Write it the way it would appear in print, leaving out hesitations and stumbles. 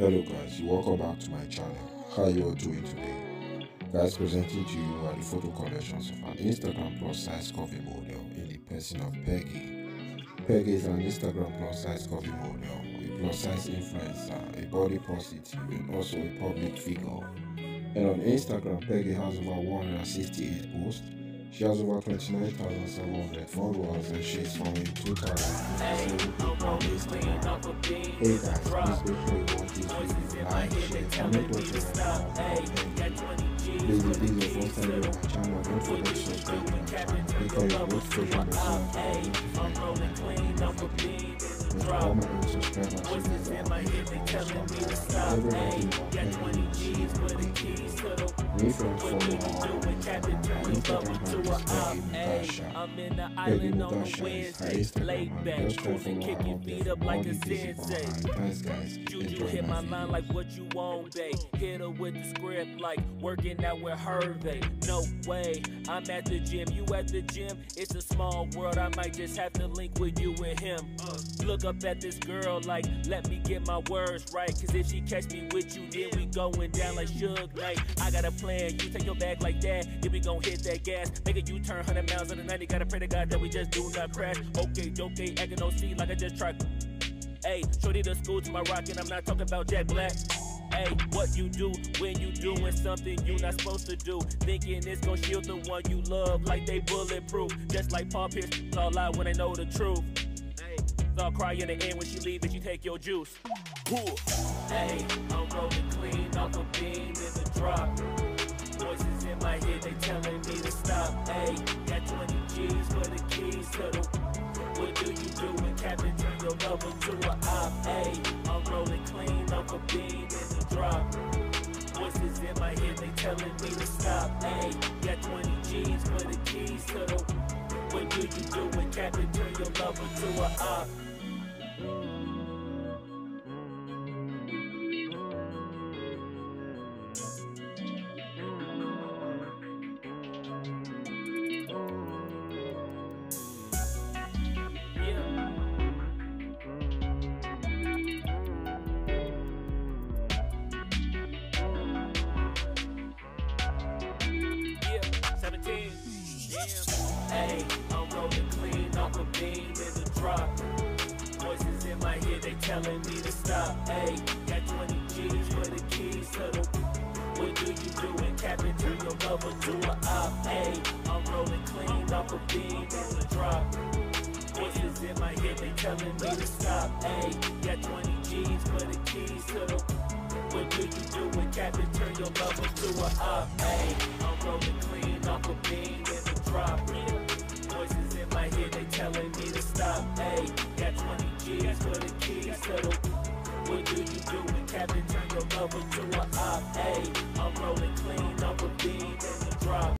Hello guys, welcome back to my channel. How you all doing today? Guys, presenting to you are the photo collections of an Instagram plus size coffee model in the person of Peggy. Peggy is an Instagram plus size coffee model, a plus size influencer, a body positive, and also a public figure. And on Instagram, Peggy has over 168 posts. She has over 29,700 followers and she's following 2,000 people on Instagram. Hey guys, please make sure you watch this video, like, share, comment what you like. Please, if this is your first time on my channel, don't forget to subscribe to my channel. Click on your notification bell to and all my new subscribers everybody if you follow Peggy Mugasha is her Instagram, just try to follow her up there for all the things guys, You hit my line like what you want, babe. Hit her with the script like working out with her, babe. No way, I'm at the gym, you at the gym. It's a small world, I might just have to link with you and him. Look up at this girl like, let me get my words right. Cause if she catch me with you, then we going down like Suge Knight. I got a plan, you take your bag like that, then we gon' hit that gas. Make a U-turn 100 miles on the 90, gotta pray to God that we just do not crash. Okay, acting no seat like I just tried. Hey, shorty the school to my rock and I'm not talking about Jack Black. Hey, what you do when you doing something you not supposed to do? Thinking it's gonna shield the one you love like they bulletproof. Just like Paul Pierce, all out when they know the truth. Hey, I'll cry in the end when she leave and she take your juice. Hey, I'm rolling clean off a beam in the drop. Voices in my head, they telling me to stop. Hey, got 20 G's for the keys to the. What do you do when Captain turn your lover to a op? Hey, I'm rolling clean off a beam in the drop. Voices in my head, they telling me to stop. Hey, got 20 G's for the keys to the. What do you do when Captain turn your lover to a op? Hey, I'm rolling clean off a beam in the drop. Voices in my head, they telling me to stop. Hey, got 20 G's for the keys to the. What do you do when Captain turn your lover to a op? Hey, I'm rolling clean off a beam in the drop. Voices in my head, they telling me to stop. Hey, got 20 G's for the keys to the. What do you do when Captain turn your lover to a op? Hey, I'm rolling clean off a beam in the drop. Voices in my head, they telling me to stop. Hey, got 20 G's for the keys to the. What do you do when Captain turn your lover to a op? Hey, I'm rolling clean off a beam in the drop.